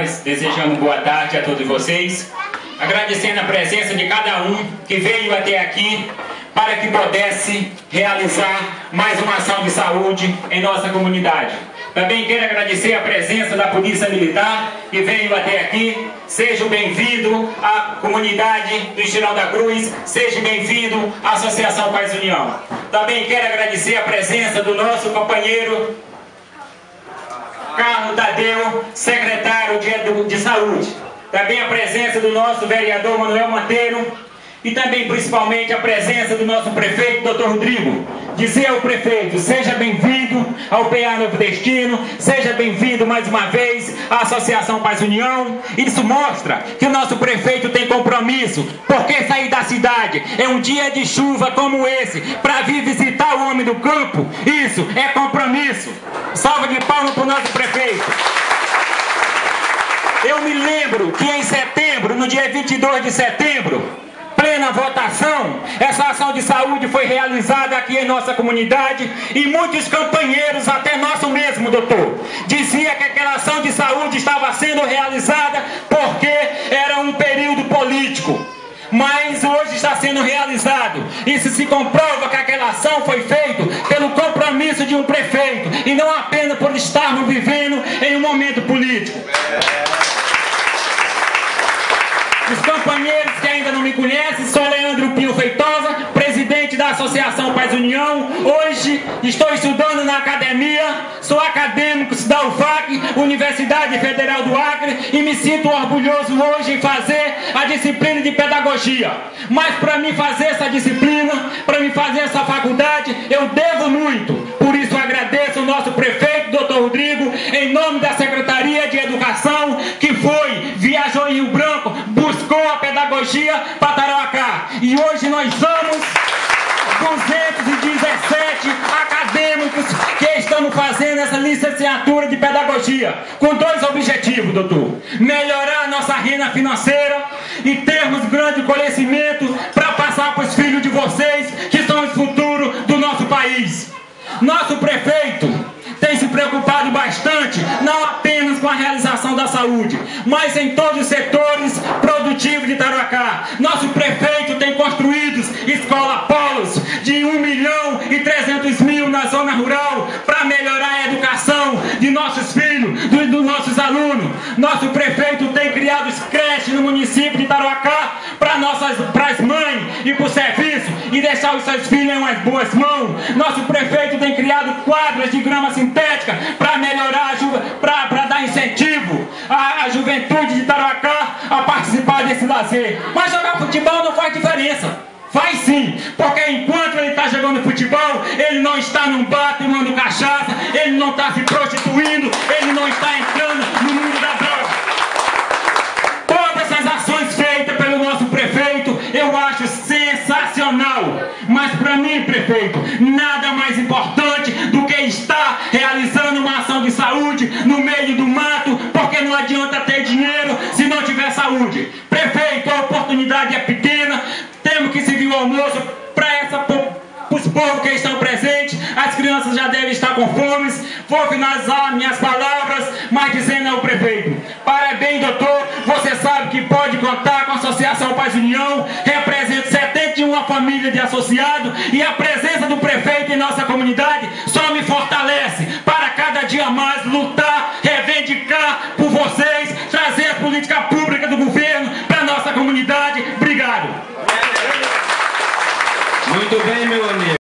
palavras, desejando boa tarde a todos vocês, agradecendo a presença de cada um que veio até aqui para que pudesse realizar mais uma ação de saúde em nossa comunidade. Também quero agradecer a presença da Polícia Militar que veio até aqui. Seja bem-vindo à comunidade do Estilão da Cruz, seja bem-vindo à Associação Paz União. Também quero agradecer a presença do nosso companheiro Carlos Tadeu, secretário de Saúde. Também a presença do nosso vereador Manuel Monteiro. E também, principalmente, a presença do nosso prefeito, Dr. Rodrigo. Dizer ao prefeito, seja bem-vindo ao PA Novo Destino, seja bem-vindo mais uma vez à Associação Paz União. Isso mostra que o nosso prefeito tem compromisso, porque sair da cidade é um dia de chuva como esse, para vir visitar o homem do campo, isso é compromisso. Salva de palmas para o nosso prefeito. Eu me lembro que em setembro, no dia 22 de setembro, plena votação, essa ação de saúde foi realizada aqui em nossa comunidade e muitos companheiros, até nosso mesmo doutor, dizia que aquela ação de saúde estava sendo realizada porque era um período político. Mas hoje está sendo realizado. Isso se comprova que aquela ação foi feita pelo compromisso de um prefeito e não apenas por estarmos vivendo em um momento político. Os companheiros que ainda não me conhecem, sou Leandro Pio Feitosa, presidente da Associação Paz União. Hoje estou estudando na academia, sou acadêmico da UFAC, Universidade Federal do Acre, e me sinto orgulhoso hoje em fazer a disciplina de pedagogia. Mas para mim fazer essa disciplina, para mim fazer essa faculdade, eu devo muito. Por isso agradeço ao nosso prefeito, Dr. Rodrigo, em nome da Secretaria de Educação, que viajou em Rio Branco, buscou a pedagogia para Tarauacá. E hoje nós somos 217 acadêmicos que estamos fazendo essa licenciatura de pedagogia, com dois objetivos, doutor: melhorar a nossa renda financeira e termos grande conhecimento para passar para os filhos de vocês, que são o futuro do nosso país. Nosso prefeito tem se preocupado bastante, não apenas com a realização da saúde, mas em todos os setores produtivos de Tarauacá. Nosso prefeito tem construído escola-polos de 1.300.000 na zona rural para melhorar a educação de nossos filhos, dos nossos alunos. Nosso prefeito tem criado creches no município de Tarauacá para as mães e para o serviço e deixar os seus filhos em umas boas mãos. Nosso prefeito tem criado quadras de grama sintética para melhorar, para dar incentivo à juventude de Tarauacá a participar desse lazer. Mas jogar futebol não faz diferença. Faz sim, porque enquanto ele está jogando futebol, ele não está num bar tomando cachaça, ele não está se prostituindo, ele não está entrando no mundo da droga. Todas essas ações feitas pelo nosso prefeito, eu acho sensacional. Mas para mim, prefeito, nada mais importante do que estar realizando uma ação de saúde no meio do mato, porque não adianta ter dinheiro se não tiver saúde. Prefeito, a oportunidade é pequena, temos que servir o almoço para os povos que estão presentes. As crianças já devem estar com fome. Vou finalizar minhas palavras, mas dizendo ao prefeito: parabéns, doutor, você sabe que pode contar com a Associação Paz União, representa 71 famílias de associados, e a presença do prefeito em nossa comunidade só me fortalece para cada dia mais lutar, reivindicar por vocês, trazer a política pública do governo para nossa comunidade. Obrigado. Muito bem, meu amigo.